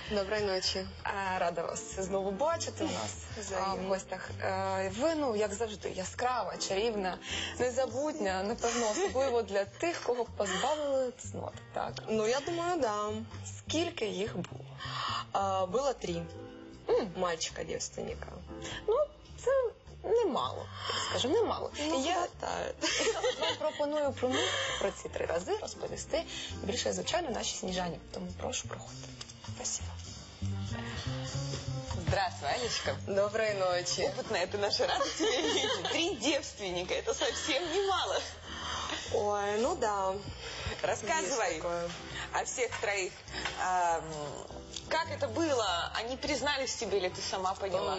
Доброї ночі. Рада вас знову бачити у нас в гостях. Ви, як завжди, яскрава, чарівна, незабутня, напевно, особливо для тих, кого позбавили цнот, так? Ну, я думаю, да. Скільки їх було? Было 3 мальчика-девственника. Ну, це немало, скажу, немало. Ну, Я вам пропоную про ці 3 рази розповісти більше, звичайно, нашій Сніжані. Тому прошу, проходьте. Спасибо. Здравствуй, Анечка. Доброй ночи. Опытная ты наша, рада тебя видеть. 3 девственника, это совсем немало. Ой, ну да. Рассказывай о всех 3. Как это было? Они признались тебе или ты сама поняла?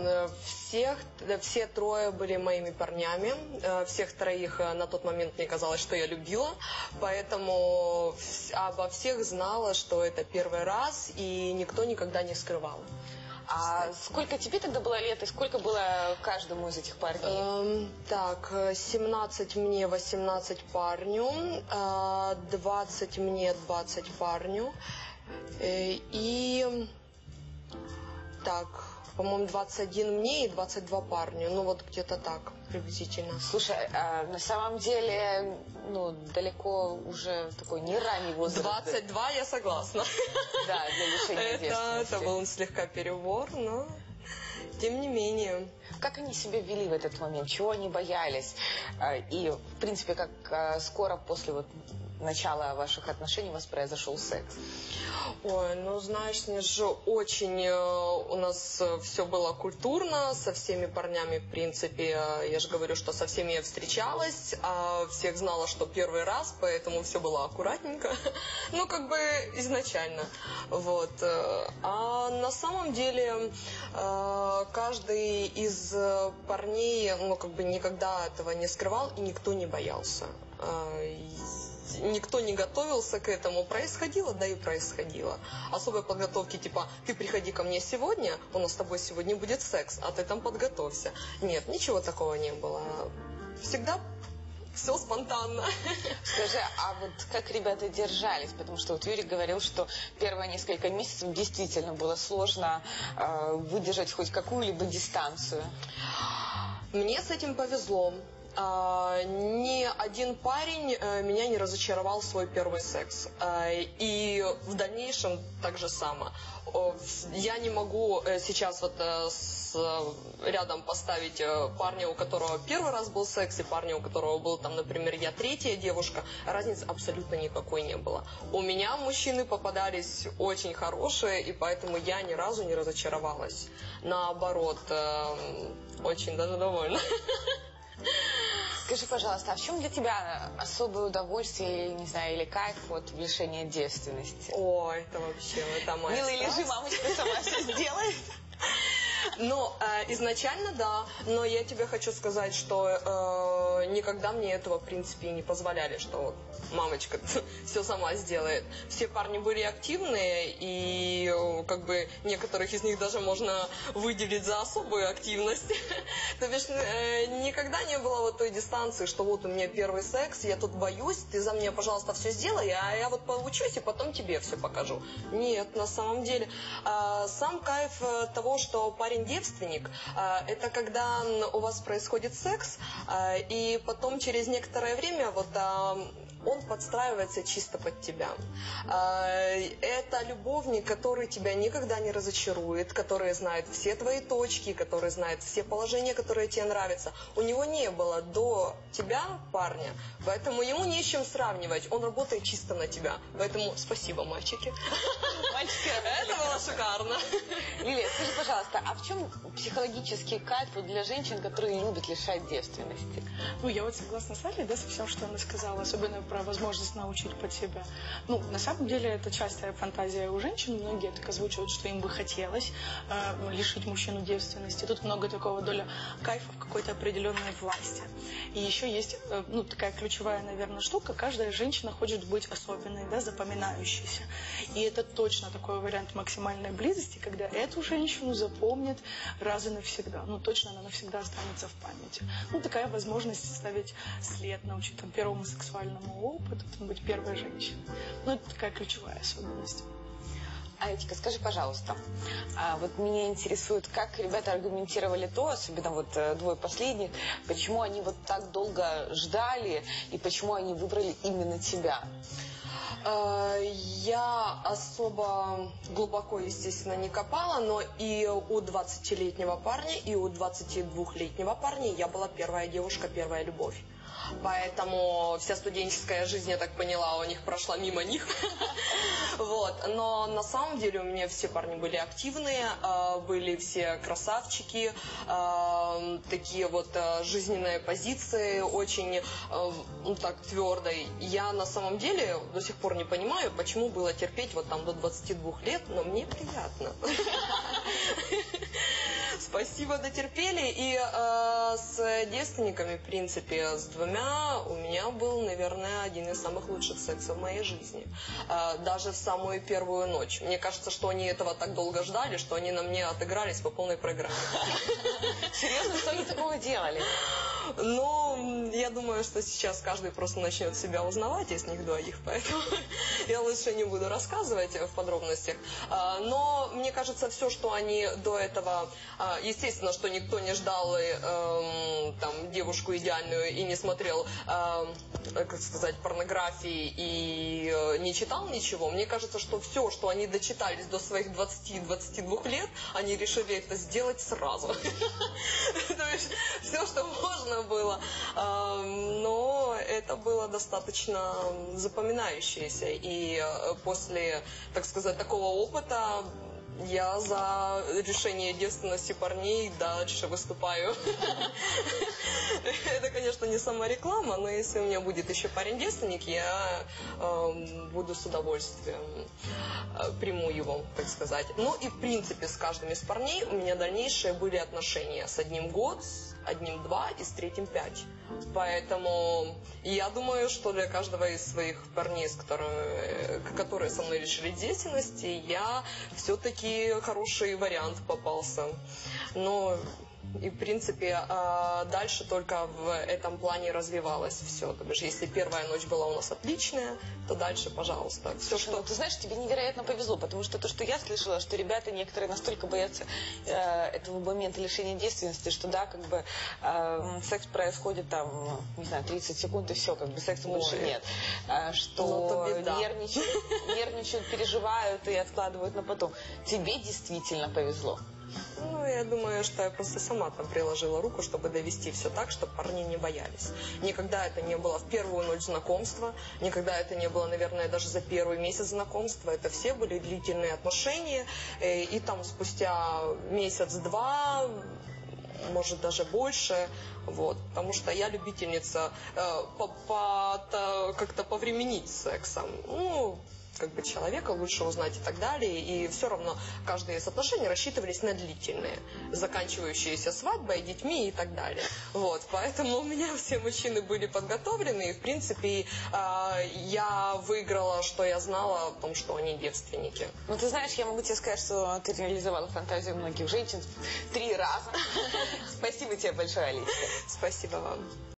Все 3 были моими парнями. Всех 3 на тот момент мне казалось, что я любила. Поэтому обо всех знала, что это первый раз, и никто никогда не скрывал. А сколько тебе тогда было лет и сколько было каждому из этих парней? 17 мне, 18 парню, 20 мне, 20 парню. И по-моему, 21 мне и 22 парню. Ну, вот где-то так, приблизительно. Слушай, на самом деле, далеко уже такой не ранний возраст. 22, я согласна. Да, для лишения девственности. Это был слегка перебор, но тем не менее. Как они себя вели в этот момент? Чего они боялись? И, в принципе, как скоро после начала ваших отношений у вас произошел секс? Ой, знаешь, Снеж, очень у нас все было культурно, со всеми парнями, в принципе, я же говорю, что со всеми я встречалась, всех знала, что первый раз, поэтому все было аккуратненько, изначально, вот. А на самом деле, каждый из парней, никогда этого не скрывал, и никто не боялся. Никто не готовился к этому. Происходило, да и происходило. Особой подготовки, типа, ты приходи ко мне сегодня, у нас с тобой сегодня будет секс, а ты там подготовься. Нет, ничего такого не было. Всегда все спонтанно. Скажи, а как ребята держались? Потому что Юрий говорил, что первые несколько месяцев действительно было сложно выдержать хоть какую-либо дистанцию. Мне с этим повезло. Ни один парень меня не разочаровал в свой первый секс. И в дальнейшем так же само. Я не могу сейчас рядом поставить парня, у которого первый раз был секс, и парня, у которого был, например, я 3-я девушка. Разницы абсолютно никакой не было. У меня мужчины попадались очень хорошие, и поэтому я ни разу не разочаровалась. Наоборот, очень даже довольна. Скажи, пожалуйста, а в чем для тебя особое удовольствие, не знаю, или кайф от лишения девственности? О, это вообще, это моя Милый, лежи, мамочка сама все сделает. Изначально да, но я тебе хочу сказать, что никогда мне этого, в принципе, и не позволяли, что мамочка все сама сделает. Все парни были активные, и некоторых из них даже можно выделить за особую активность. То бишь никогда не было той дистанции, что у меня первый секс, я тут боюсь, ты за меня, пожалуйста, все сделай, а я поучусь и потом тебе все покажу. Нет, на самом деле, сам кайф того, что парень девственник, это когда у вас происходит секс, и потом через некоторое время он подстраивается чисто под тебя. Это любовник, который тебя никогда не разочарует, который знает все твои точки, который знает все положения, которые тебе нравятся. У него не было до тебя парня, поэтому ему не с чем сравнивать. Он работает чисто на тебя. Поэтому спасибо, мальчики. Мальчики, это было шикарно. Лилия, скажи, пожалуйста, а в чем психологический кайф для женщин, которые любят лишать девственности? Я согласна с Алей, со всем, что она сказала, особенно про возможность научить под себя. На самом деле, это частая фантазия у женщин. Многие так озвучивают, что им бы хотелось лишить мужчину девственности. Тут много такого доля кайфа в какой-то определенной власти. И еще есть, такая ключевая, наверное, штука. Каждая женщина хочет быть особенной, запоминающейся. И это точно такой вариант максимальной близости, когда эту женщину запомнят раз и навсегда. Точно она навсегда останется в памяти. Такая возможность оставить след, научить первому сексуальному опыту, быть первой женщиной. Это такая ключевая особенность. Алечка, скажи, пожалуйста, вот меня интересует, как ребята аргументировали то, особенно вот двое последних, почему они вот так долго ждали и почему они выбрали именно тебя? Я особо глубоко, естественно, не копала, но и у 20-летнего парня, и у 22-летнего парня я была первая девушка, первая любовь. Поэтому вся студенческая жизнь, я так поняла, у них прошла мимо них. Вот. Но на самом деле у меня все парни были активные, были все красавчики, такие вот жизненные позиции, очень так твердой. Я на самом деле до сих пор не понимаю, почему было терпеть вот там до 22 лет, но мне приятно. Спасибо, дотерпели. И с девственниками, в принципе, с двумя у меня был, наверное, один из самых лучших сексов в моей жизни. Даже в самую первую ночь. Мне кажется, что они этого так долго ждали, что они на мне отыгрались по полной программе. Серьезно, что они такого делали? Ну, я думаю, что сейчас каждый просто начнет себя узнавать из них двоих, поэтому я лучше не буду рассказывать в подробностях. Но мне кажется, все, что они до этого, естественно, что никто не ждал там девушку идеальную и не смотрел, как сказать, порнографии и не читал ничего. Мне кажется, что все, что они дочитались до своих 20-22 лет, они решили это сделать сразу. То есть все, что можно было, но это было достаточно запоминающееся. И после, так сказать, такого опыта я за решение девственности парней дальше выступаю. Это, конечно, не самореклама, но если у меня будет еще парень-девственник, я буду с удовольствием приму его, так сказать. Ну и, в принципе, с каждым из парней у меня дальнейшие были отношения. С одним год, с одним 2 и с третьим 5. Поэтому я думаю, что для каждого из своих парней, которые со мной решили деятельности, я все-таки хороший вариант попался. Но и, в принципе, дальше только в этом плане развивалось все. То бишь, если первая ночь была у нас отличная, то дальше, пожалуйста. Все, что... Ну, ты знаешь, тебе невероятно повезло, потому что то, что я слышала, что ребята некоторые настолько боятся этого момента лишения девственности, что да, как бы секс происходит там, не знаю, 30 секунд и все, как бы секса больше нет. Что нервничают, переживают и откладывают на потом. Тебе действительно повезло. Ну, я думаю, что я просто сама там приложила руку, чтобы довести все так, чтобы парни не боялись. Никогда это не было в первую ночь знакомства, никогда это не было, наверное, даже за первый месяц знакомства. Это все были длительные отношения, и там спустя месяц-два, может даже больше, вот, потому что я любительница как-то повременить с сексом. Ну, как бы человека лучше узнать и так далее. И все равно каждое из отношений рассчитывались на длительные, заканчивающиеся свадьбой, детьми и так далее. Вот, поэтому у меня все мужчины были подготовлены. И, в принципе, я выиграла, что я знала о том, что они девственники. Ну, ты знаешь, я могу тебе сказать, что ты реализовала фантазию многих женщин 3 раза. Спасибо тебе большое, Алечка. Спасибо вам.